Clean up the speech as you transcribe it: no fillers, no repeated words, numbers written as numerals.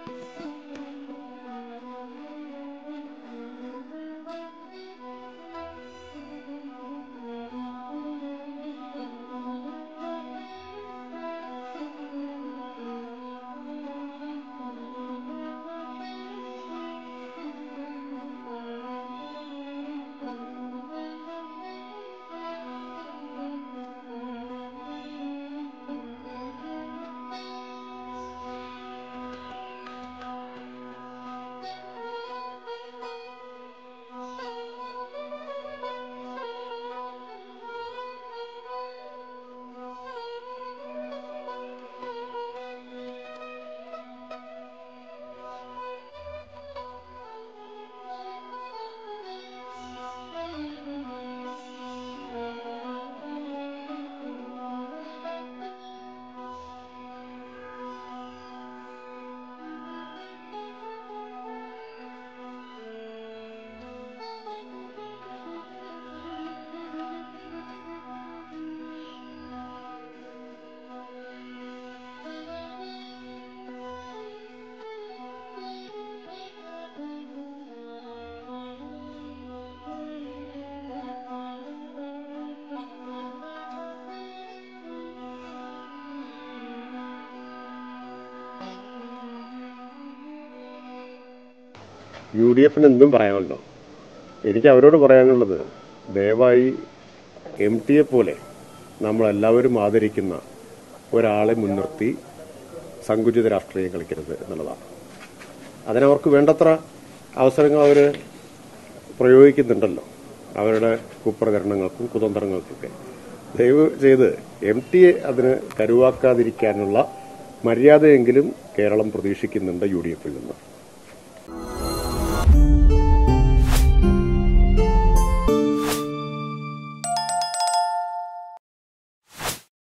UDF എന്തും പറയാമല്ലോ. എനിക്ക് അവരോട് പറയാനുള്ളത്, ദയവായി MTയെ പോലെ നമ്മളെല്ലാവരും ആദരിക്കുന്ന ഒരാളെ മുൻനിർത്തി സങ്കുചിത രാഷ്ട്രീയം കളിക്കരുത് എന്നുള്ളതാണ്. അതിനവർക്ക് വേണ്ടത്ര അവസരങ്ങൾ അവർ പ്രയോഗിക്കുന്നുണ്ടല്ലോ, അവരുടെ കുപ്രചരണങ്ങൾക്കും കുതന്ത്രങ്ങൾക്കൊക്കെ. ദയവ് ചെയ്ത് MTയെ അതിന് കരുവാക്കാതിരിക്കാനുള്ള മര്യാദയെങ്കിലും കേരളം പ്രതീക്ഷിക്കുന്നുണ്ട് UDFിൽ നിന്ന്.